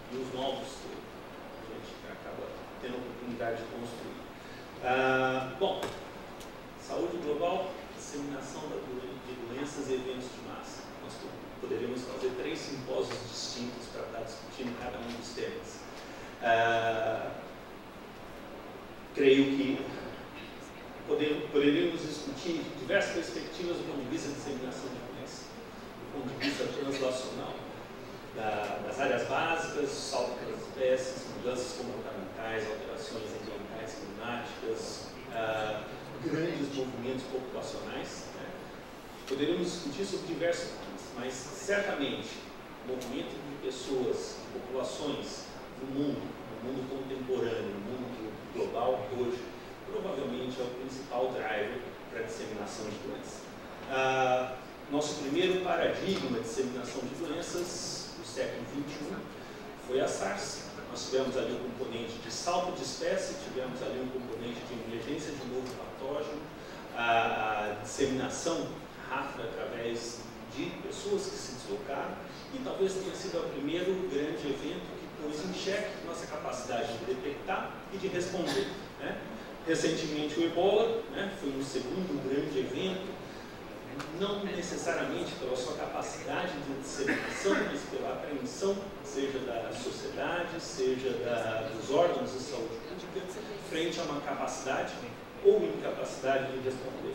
e os novos que a gente acaba tendo a oportunidade de construir. Bom, saúde global, disseminação de doenças e eventos de massa. Nós poderíamos fazer 3 simpósios distintos para estar discutindo cada um dos temas. Creio que poderíamos discutir diversas perspectivas do ponto de vista de disseminação de doenças, do ponto de vista translacional, das áreas básicas, salto pelas espécies, mudanças comportamentais, alterações ambientais, climáticas, grandes movimentos populacionais. Né? Poderíamos discutir sobre diversos temas, mas certamente o movimento de pessoas, de populações no mundo contemporâneo, no mundo global hoje, provavelmente é o principal driver para a disseminação de doenças. Nosso primeiro paradigma de disseminação de doenças do século XXI foi a SARS. Nós tivemos ali um componente de salto de espécie, tivemos ali um componente de emergência de novo patógeno, a disseminação rápida através de pessoas que se deslocaram, e talvez tenha sido o primeiro grande evento que pôs em xeque nossa capacidade de detectar e de responder. Né? Recentemente o Ebola, né, foi um segundo grande evento, não necessariamente pela sua capacidade de disseminação, mas pela apreensão, seja da sociedade, seja dos órgãos de saúde pública, frente a uma capacidade ou incapacidade de responder.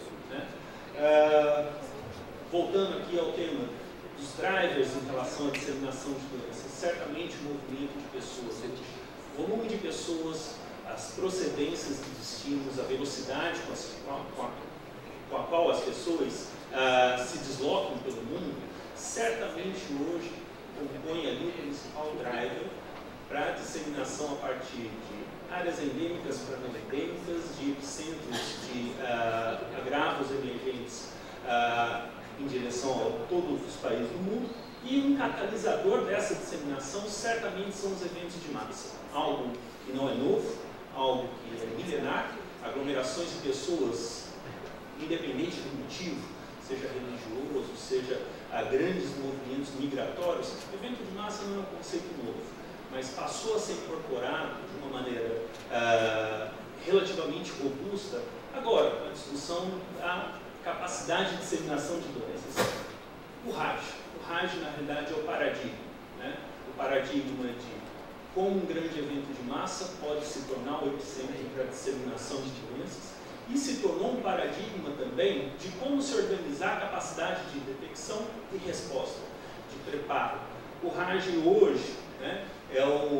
Né? Voltando aqui ao tema dos drivers em relação à disseminação de doenças, certamente o movimento de pessoas, o volume de pessoas, as procedências de destinos, a velocidade com a qual as pessoas se deslocam pelo mundo, certamente hoje compõe ali o principal driver para a disseminação a partir de áreas endêmicas para não endêmicas, de centros de agravos emergentes em direção a todos os países do mundo, e um catalisador dessa disseminação certamente são os eventos de massa, algo que não é novo, algo que é milenar, aglomerações de pessoas, independente do motivo, seja religioso, seja grandes movimentos migratórios. Evento de massa não é um conceito novo, mas passou a ser incorporado de uma maneira relativamente robusta, agora, na discussão da capacidade de disseminação de doenças. O RAG, na realidade, é o paradigma. Né? O paradigma de como um grande evento de massa pode se tornar o epicentro para a disseminação de doenças, e se tornou um paradigma também de como se organizar a capacidade de detecção e resposta, de preparo. O RAG hoje, né, é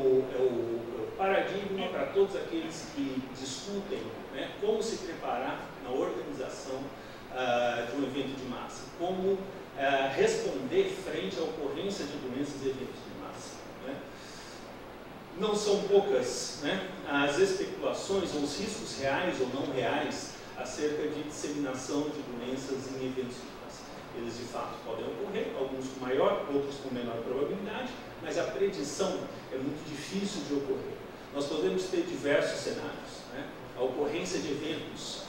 o paradigma para todos aqueles que discutem, né, como se preparar na organização de um evento de massa, como responder frente à ocorrência de doenças e eventos de massa. Né? Não são poucas, né, as especulações ou os riscos reais ou não reais acerca de disseminação de doenças em eventos de massa. Eles de fato podem ocorrer, alguns com maior, outros com menor probabilidade, mas a predição é muito difícil de ocorrer. Nós podemos ter diversos cenários. Né? A ocorrência de eventos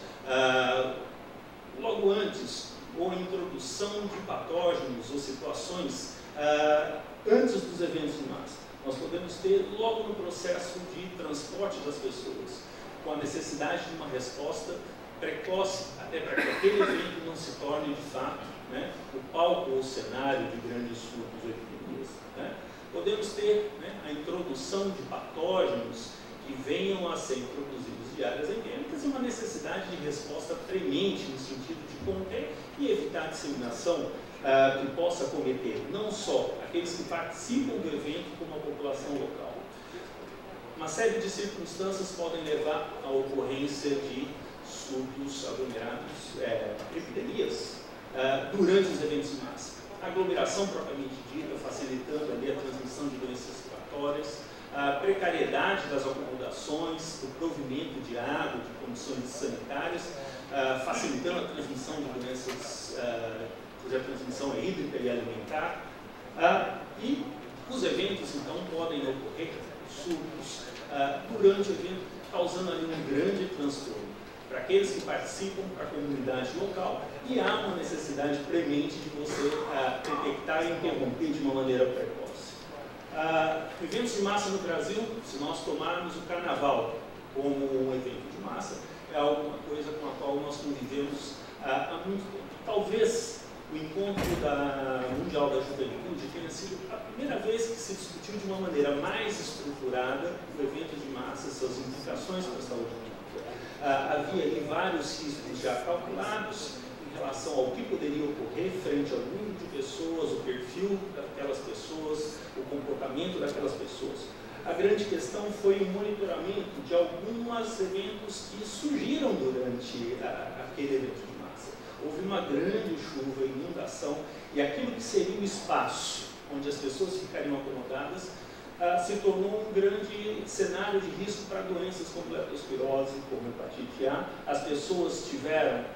logo antes, ou a introdução de patógenos ou situações antes dos eventos de massa. Nós podemos ter logo no processo de transporte das pessoas, com a necessidade de uma resposta precoce, até para que aquele evento não se torne de fato, né, o palco ou o cenário de grandes surtos ou epidemias. Né? Podemos ter, né, a introdução de patógenos que venham a ser introduzidos de áreas endêmicas e uma necessidade de resposta premente no sentido de conter e evitar a disseminação que possa cometer não só aqueles que participam do evento, como a população local. Uma série de circunstâncias podem levar à ocorrência de surtos aglomerados, epidemias, durante os eventos de massa. A aglomeração propriamente dita, facilitando ali a transmissão de doenças respiratórias, a precariedade das acomodações, o provimento de água, de condições sanitárias, facilitando a transmissão de doenças cuja transmissão é hídrica e alimentar. E os eventos, então, podem ocorrer, surtos, durante o evento, causando ali um grande transtorno para aqueles que participam, para a comunidade local, e há uma necessidade premente de você detectar e interromper de uma maneira precoce. Eventos de massa no Brasil, se nós tomarmos o Carnaval como um evento de massa, é alguma coisa com a qual nós convivemos há muito tempo. Talvez o encontro mundial da juventude tenha sido a primeira vez que se discutiu de uma maneira mais estruturada o evento de massa, suas implicações para a saúde pública. Havia ali vários riscos já calculados em relação ao que poderia ocorrer frente ao número de pessoas, o perfil daquelas pessoas, o comportamento daquelas pessoas. A grande questão foi o monitoramento de alguns eventos que surgiram durante aquele evento de massa. Houve uma grande chuva, inundação, e aquilo que seria o espaço onde as pessoas ficariam acomodadas se tornou um grande cenário de risco para doenças como leptospirose, como hepatite A. As pessoas tiveram,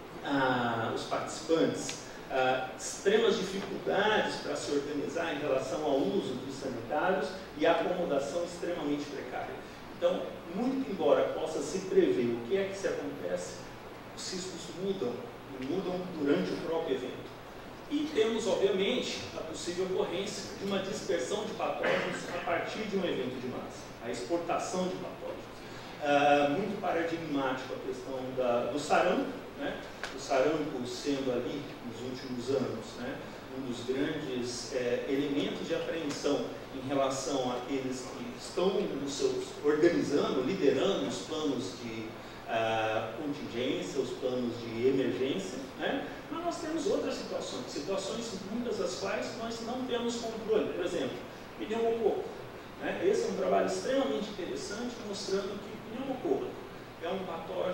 os participantes, extremas dificuldades para se organizar em relação ao uso dos sanitários e a acomodação extremamente precária. Então, muito embora possa se prever o que é que se acontece, os riscos mudam, e mudam durante o próprio evento. E temos, obviamente, a possível ocorrência de uma dispersão de patógenos a partir de um evento de massa, a exportação de patógenos. Muito paradigmático a questão do sarampo, né? O sarampo sendo ali, nos últimos anos, né, um dos grandes elementos de apreensão em relação àqueles que estão organizando, liderando os planos de contingência, os planos de emergência, né? Mas nós temos outras situações muitas das quais nós não temos controle. Por exemplo, pneumococo, né? Esse é um trabalho extremamente interessante mostrando que pneumococo é um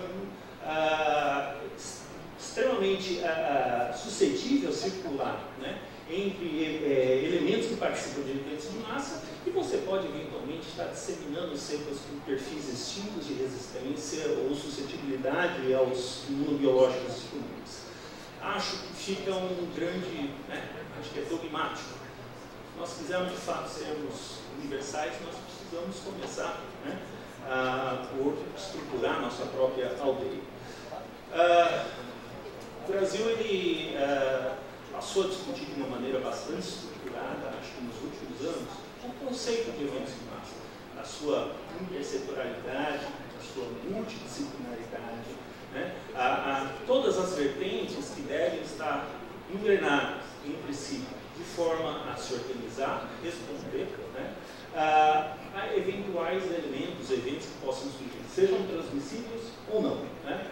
patógeno extremamente suscetível a circular, né, entre elementos que participam de eventos de massa, e você pode eventualmente estar disseminando cepas com perfis distintos de resistência ou suscetibilidade aos imunobiológicos disponíveis. Acho que fica um grande, acho que é dogmático. Se nós quisermos de fato sermos universais, nós precisamos começar, né, por estruturar nossa própria aldeia. O Brasil ele, passou a discutir de uma maneira bastante estruturada, acho que nos últimos anos, o conceito de eventos de massa, a sua intersetorialidade, a sua multidisciplinaridade, né? Todas as vertentes que devem estar engrenadas entre si, de forma a se organizar, responder, né, a eventuais elementos, eventos que possam surgir, sejam transmissíveis ou não, né?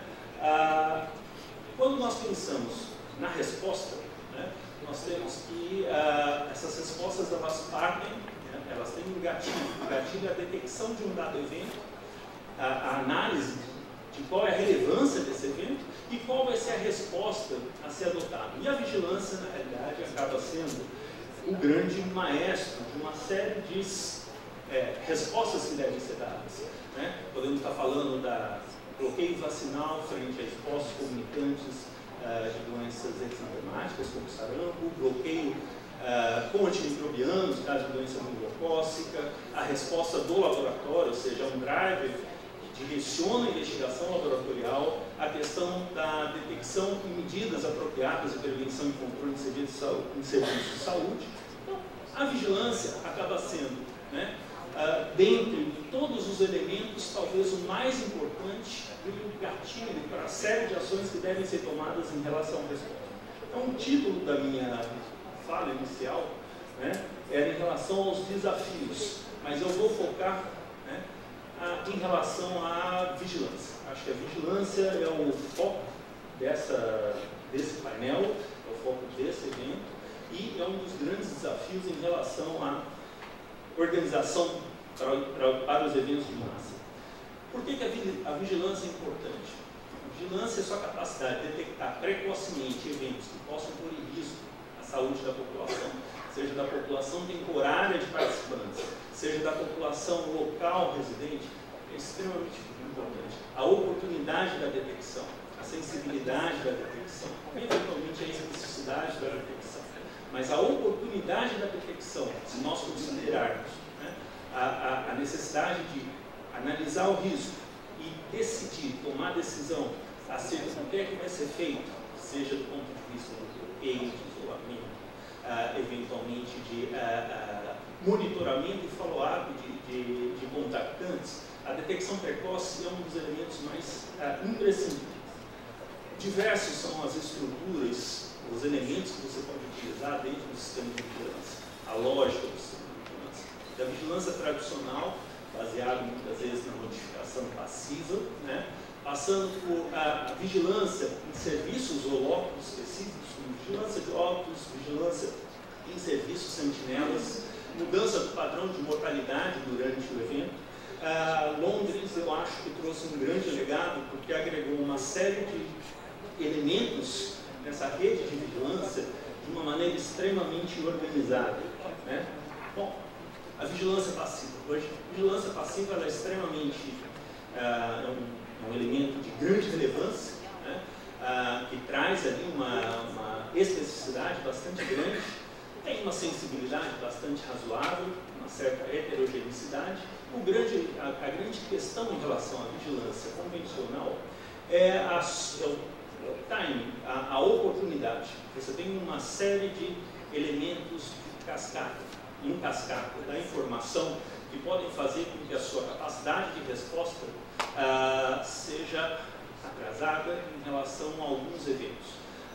Quando nós pensamos na resposta, né, nós temos que essas respostas elas partem, né, elas têm um gatilho. O gatilho é a detecção de um dado evento, a análise de qual é a relevância desse evento e qual vai ser a resposta a ser adotada. E a vigilância, na realidade, acaba sendo o grande maestro de uma série de respostas que devem ser dadas, né? Podemos estar falando da bloqueio vacinal frente a expostos comunicantes de doenças exantemáticas, como sarampo, bloqueio com antimicrobianos, caso de doença pneumocócica, a resposta do laboratório, ou seja, um driver que direciona a investigação laboratorial, a questão da detecção e medidas apropriadas de prevenção e controle de serviços de saúde. Então, a vigilância acaba sendo, né, dentre todos os elementos, talvez o mais importante e o gatilho para a série de ações que devem ser tomadas em relação à resposta. Então, o título da minha fala inicial, né, era em relação aos desafios, mas eu vou focar, né, em relação à vigilância. Acho que a vigilância é o foco desse painel, é o foco desse evento, e é um dos grandes desafios em relação à organização para os eventos de massa. Por que a vigilância é importante? A vigilância é sua capacidade de detectar precocemente eventos que possam pôr em risco a saúde da população, seja da população temporária de participantes, seja da população local residente, é extremamente importante. A oportunidade da detecção, a sensibilidade da detecção, eventualmente a especificidade da detecção, mas a oportunidade da detecção, se nós considerarmos, né, a necessidade de analisar o risco e decidir, tomar decisão acerca do que é que vai ser feito, seja do ponto de vista do bloqueio, de isolamento, eventualmente de monitoramento e follow-up de contactantes, a detecção precoce é um dos elementos mais imprescindíveis. Diversos são as estruturas, os elementos que você pode utilizar dentro do sistema de vigilância, a lógica do sistema de vigilância. Da vigilância tradicional, baseado muitas vezes na notificação passiva, né? Passando por a vigilância em serviços ou óculos específicos, como vigilância de óculos, vigilância em serviços sentinelas, mudança do padrão de mortalidade durante o evento. Londres, eu acho que trouxe um grande legado, porque agregou uma série de elementos nessa rede de vigilância de uma maneira extremamente organizada, né? Bom, a vigilância passiva. Hoje, a vigilância passiva ela é extremamente um elemento de grande relevância, né? Que traz ali uma especificidade bastante grande, tem uma sensibilidade bastante razoável, uma certa heterogeneidade. A grande questão em relação à vigilância convencional é o timing, a oportunidade. Você tem uma série de elementos de cascata, em cascata da informação que podem fazer com que a sua capacidade de resposta seja atrasada em relação a alguns eventos.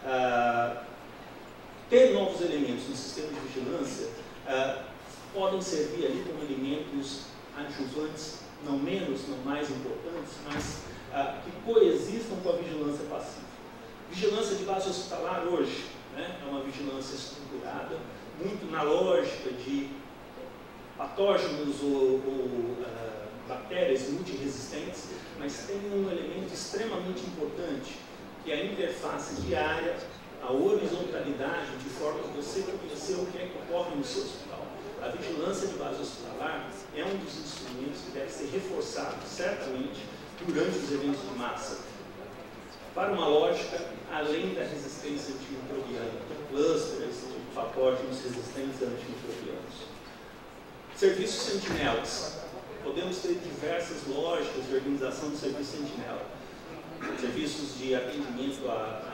Ter novos elementos no sistema de vigilância podem servir ali como elementos adjuvantes, não menos, não mais importantes, mas que coexistam com a vigilância passiva. Vigilância de base hospitalar hoje, né, é uma vigilância estruturada, muito na lógica de patógenos ou bactérias multiresistentes, mas tem um elemento extremamente importante, que é a interface diária, a horizontalidade, de forma que você conhecer o que é que ocorre no seu hospital. A vigilância de base hospitalar é um dos instrumentos que deve ser reforçado, certamente, durante os eventos de massa, para uma lógica além da resistência antimicrobiana, clusters de patógenos resistentes a antimicrobianos. Serviços sentinelas. Podemos ter diversas lógicas de organização do serviço sentinela. Serviços de atendimento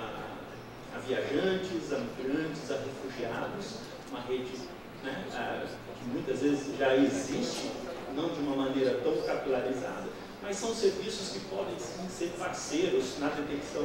a viajantes, a migrantes, a refugiados, uma rede, né, que muitas vezes já existe, não de uma maneira tão capilarizada, mas são serviços que podem sim ser parceiros na detecção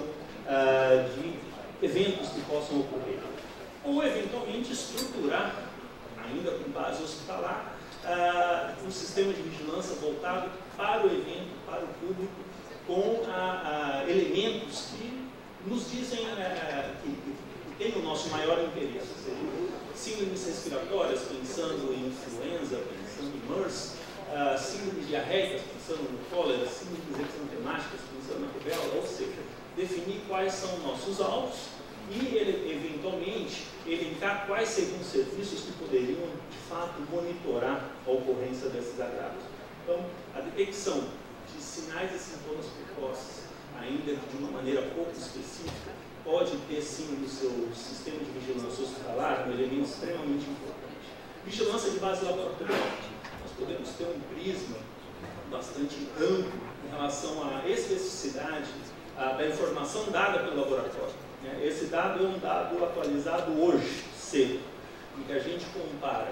de eventos que possam ocorrer. Ou, eventualmente, estruturar, ainda com base hospitalar, um sistema de vigilância voltado para o evento, para o público, com elementos que nos dizem que tem o nosso maior interesse, ou seja, síndromes respiratórias, pensando em influenza, pensando em MERS, síndromes diarreicas, pensando no cólera, síndromes exantemáticas, pensando na rubéola, ou seja, definir quais são nossos alvos e, eventualmente, elencar quais seriam os serviços que poderiam, de fato, monitorar a ocorrência desses agravos. Então, a detecção de sinais e sintomas precoces, ainda de uma maneira pouco específica, pode ter, sim, no seu sistema de vigilância hospitalar um elemento extremamente importante. Vigilância de base laboratorial. Nós podemos ter um prisma bastante amplo em relação à especificidade da informação dada pelo laboratório. Esse dado é um dado atualizado hoje, cedo, em que a gente compara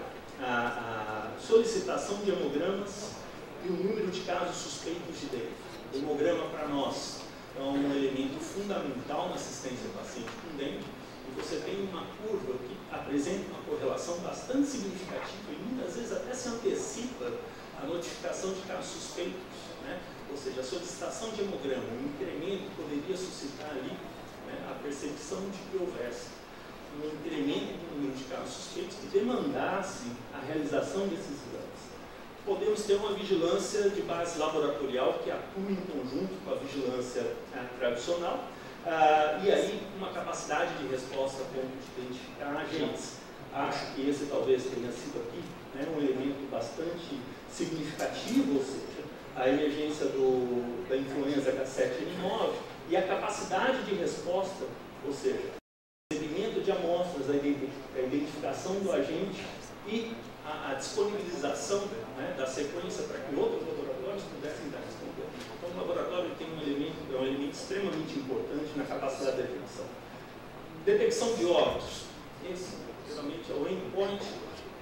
a solicitação de hemogramas e o número de casos suspeitos de dengue. O hemograma, para nós, é um elemento fundamental na assistência ao paciente com dengue, e você tem uma curva que apresenta uma correlação bastante significativa e muitas vezes até se antecipa a notificação de casos suspeitos, né? Ou seja, a solicitação de hemograma, um incremento poderia suscitar ali, né, a percepção de que houvesse um incremento no número de casos suspeitos que demandasse a realização desses exames. Podemos ter uma vigilância de base laboratorial que atua em conjunto com a vigilância tradicional, e aí uma capacidade de resposta a ponto de identificar agentes. Acho que esse talvez tenha sido aqui, né, um elemento bastante significativo, ou seja, a emergência da influenza H7N9 e a capacidade de resposta, ou seja, o recebimento de amostras, a identificação do agente e a disponibilização, né, da sequência para que outros laboratórios pudessem dar responder. Então, o laboratório tem um elemento extremamente importante na capacidade de detecção. Detecção de óbitos. Esse, geralmente, é o endpoint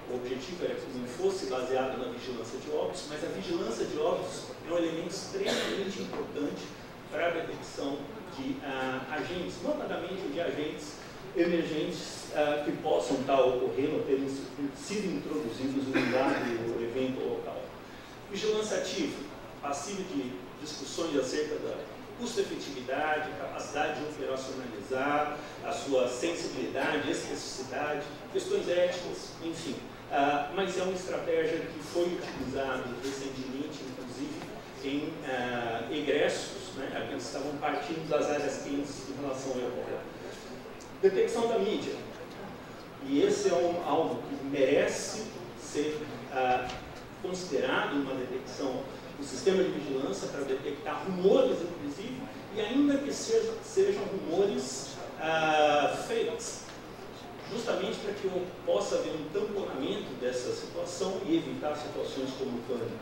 O objetivo era que não fosse baseado na vigilância de óbitos, mas a vigilância de óbitos é um elemento extremamente importante para a detecção de agentes, notadamente de agentes emergentes que possam estar ocorrendo ou terem sido introduzidos no dado evento local. Vigilância ativa, passiva de discussões acerca da custo-efetividade, capacidade de operacionalizar, a sua sensibilidade, especificidade, questões éticas, enfim. Mas é uma estratégia que foi utilizada recentemente, inclusive, em egressos, né, aqueles que estavam partindo das áreas quentes em relação ao Ebola. Detecção da mídia. E esse é algo que merece ser considerado uma detecção do sistema de vigilância para detectar rumores, inclusive, e ainda que sejam rumores fakes, justamente para que eu possa haver um tamponamento dessa situação e evitar situações como o pânico.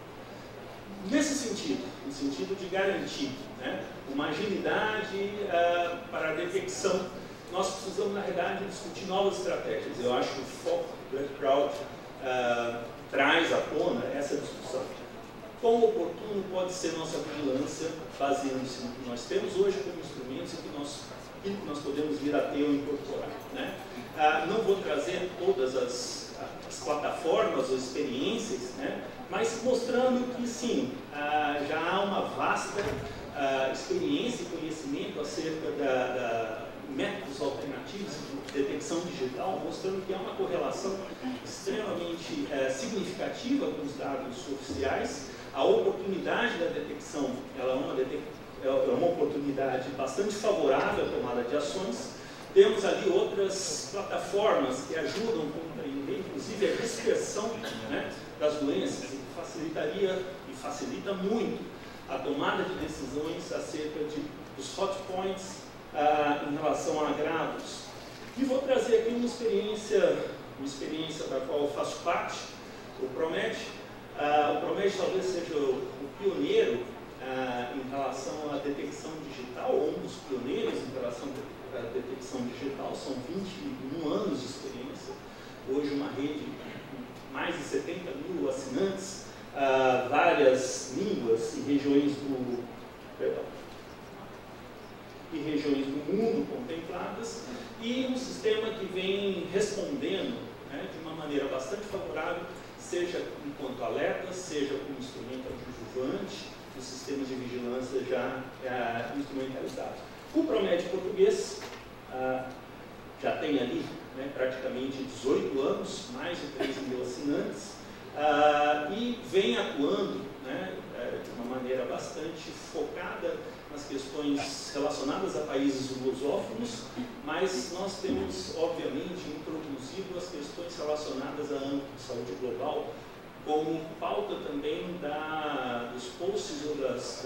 Nesse sentido, no sentido de garantir, né, uma agilidade para a detecção, nós precisamos, na verdade, discutir novas estratégias. Eu acho que o foco do Black Crowd traz à tona essa discussão. Quão oportuno pode ser nossa vigilância baseando-se no que nós temos hoje como instrumentos e que nós podemos vir a ter ou incorporar, né? Não vou trazer todas as plataformas ou experiências, né? Mas mostrando que sim, já há uma vasta experiência e conhecimento acerca da métodos alternativos de detecção digital, mostrando que há uma correlação extremamente significativa com os dados oficiais. A oportunidade da detecção ela é uma oportunidade bastante favorável à tomada de ações. Temos ali outras plataformas que ajudam a compreender, inclusive, a dispersão, né, das doenças, e que facilitaria e facilita muito a tomada de decisões acerca dos hot points em relação a agravos. E vou trazer aqui uma experiência da qual eu faço parte, o PROMED. O PROMED talvez seja o pioneiro em relação à detecção digital, ou um dos pioneiros em relação à detecção digital. São 21 anos de experiência, hoje uma rede com mais de 70 mil assinantes, várias línguas e regiões do mundo contempladas, e um sistema que vem respondendo, né, de uma maneira bastante favorável, seja enquanto alerta, seja como instrumento adjuvante dos sistemas de vigilância já instrumentalizados. O PROMED português já tem ali, né, praticamente 18 anos, mais de 13 mil assinantes, e vem atuando, né, de uma maneira bastante focada nas questões relacionadas a países lusófonos, mas nós temos, obviamente, introduzido as questões relacionadas à âmbito de saúde global como pauta também dos posts ou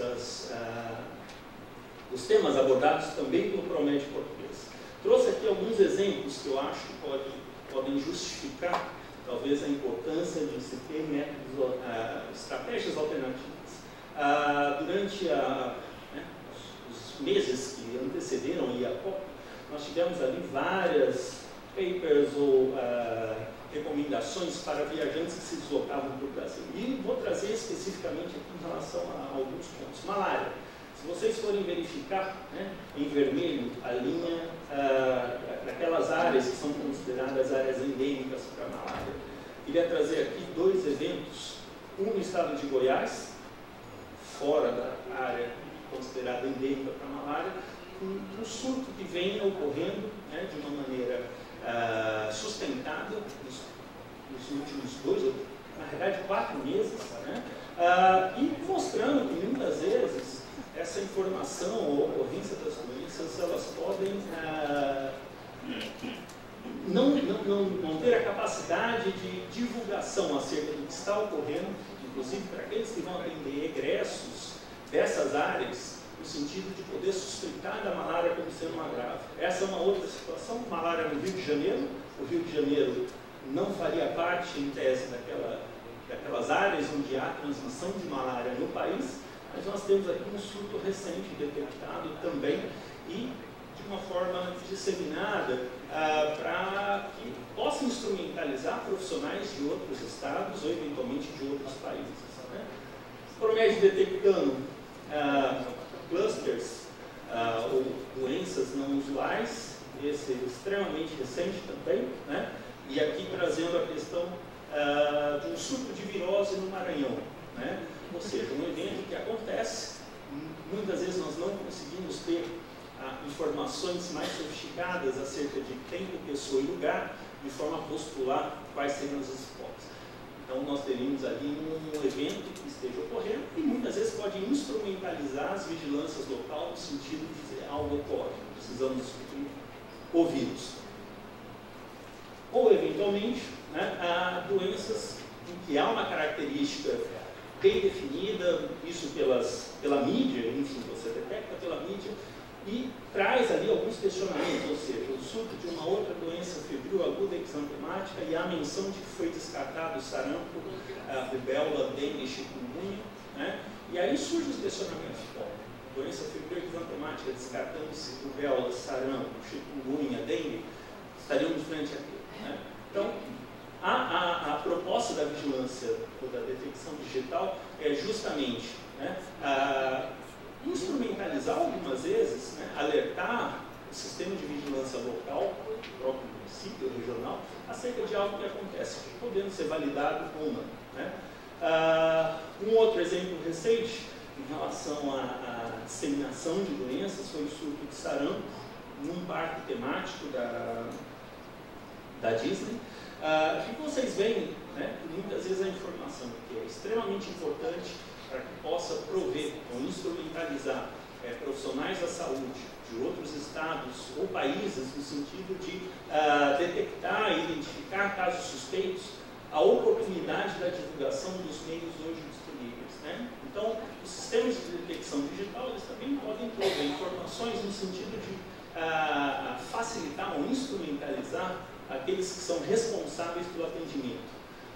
dos temas abordados também pelo PROMED português. Trouxe aqui alguns exemplos que eu acho que podem justificar, talvez, a importância de se ter métodos, estratégias alternativas. Durante os meses que antecederam a COP, nós tivemos ali várias papers ou recomendações para viajantes que se deslocavam para o Brasil. E vou trazer especificamente aqui em relação a alguns pontos. Malária. Se vocês forem verificar, né, em vermelho a linha daquelas áreas que são consideradas áreas endêmicas para a malária, queria trazer aqui dois eventos. Um no estado de Goiás, fora da área considerada endêmica para a malária, um surto que vem ocorrendo, né, de uma maneira sustentada nos últimos 2 ou, na verdade, 4 meses, né, e mostrando que muitas vezes essa informação ou ocorrência das doenças, elas podem não ter a capacidade de divulgação acerca do que está ocorrendo, inclusive para aqueles que vão atender egressos dessas áreas, no sentido de poder suspeitar da malária como sendo uma grave. Essa é uma outra situação. Malária no Rio de Janeiro. O Rio de Janeiro não faria parte, em tese, daquelas áreas onde há transmissão de malária no país, mas nós temos aqui um surto recente detectado também, e de uma forma disseminada para que possa instrumentalizar profissionais de outros estados ou eventualmente de outros países. Né? Promede detectando clusters ou doenças não usuais, esse é extremamente recente também, né? E aqui trazendo a questão de um surto de virose no Maranhão, né? Ou seja, um evento que acontece, muitas vezes nós não conseguimos ter informações mais sofisticadas acerca de tempo, pessoa e lugar, de forma a postular quais seriam as hipóteses. Então nós teríamos ali um evento que esteja ocorrendo e muitas vezes pode instrumentalizar as vigilâncias locais no sentido de dizer algo ocorre, precisamos discutir o vírus. Ou eventualmente, né, doenças em que há uma característica bem definida, isso pela mídia, enfim, você detecta pela mídia, e traz ali alguns questionamentos, ou seja, o surto de uma outra doença febril aguda exantemática e a menção de que foi descartado sarampo, rubéola, dengue e chikungunya, né? E aí surgem os questionamentos, doença febril exantemática, descartando-se rubéola, sarampo, chikungunya, dengue, estaríamos frente àquilo, né? Então, a proposta da vigilância ou da detecção digital é justamente, né, instrumentalizar algumas vezes, né, alertar o sistema de vigilância local, o próprio município regional, acerca de algo que acontece, podendo ser validado ou não. Né? Um outro exemplo recente, em relação à disseminação de doenças, foi o surto de sarampo, num parque temático da Disney, que vocês veem, né, que muitas vezes a informação que é extremamente importante para que possa prover ou instrumentalizar profissionais da saúde de outros estados ou países no sentido de detectar e identificar casos suspeitos, a oportunidade da divulgação dos meios hoje disponíveis. Né? Então, os sistemas de detecção digital eles também podem prover informações no sentido de facilitar ou instrumentalizar aqueles que são responsáveis pelo atendimento.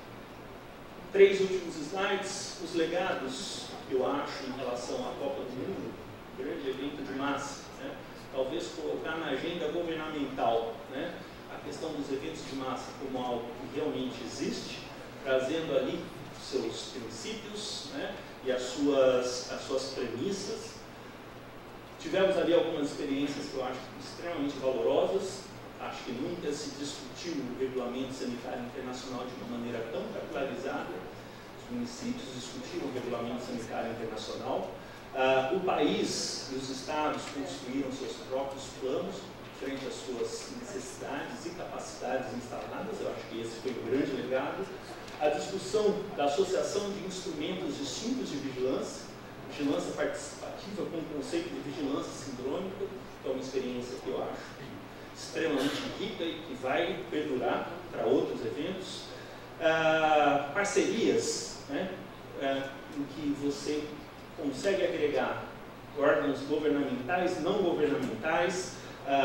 3 últimos slides, os legados, que eu acho, em relação à Copa do Mundo, grande evento de massa, né? Talvez colocar na agenda governamental, né, a questão dos eventos de massa como algo que realmente existe, trazendo ali seus princípios, né, e as suas premissas. Tivemos ali algumas experiências que eu acho extremamente valorosas. Acho que nunca se discutiu o regulamento sanitário internacional de uma maneira tão capitalizada. Os municípios discutiram o regulamento sanitário internacional. O país e os estados construíram seus próprios planos frente às suas necessidades e capacidades instaladas. Eu acho que esse foi o grande legado. A discussão da associação de instrumentos distintos de vigilância, vigilância participativa com o conceito de vigilância sindrômica, que é uma experiência que eu acho extremamente rica e que vai perdurar para outros eventos. Parcerias, né, em que você consegue agregar órgãos governamentais, não governamentais,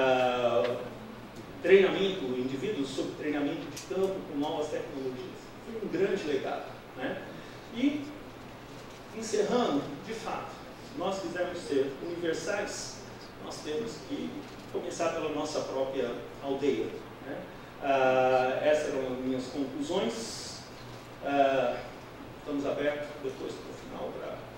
treinamento, indivíduos sob treinamento de campo com novas tecnologias. Foi um grande legado. Né? E, encerrando, de fato, se nós quisermos ser universais, nós temos que começar pela nossa própria aldeia. Né? Essas eram as minhas conclusões. Estamos abertos depois para o final para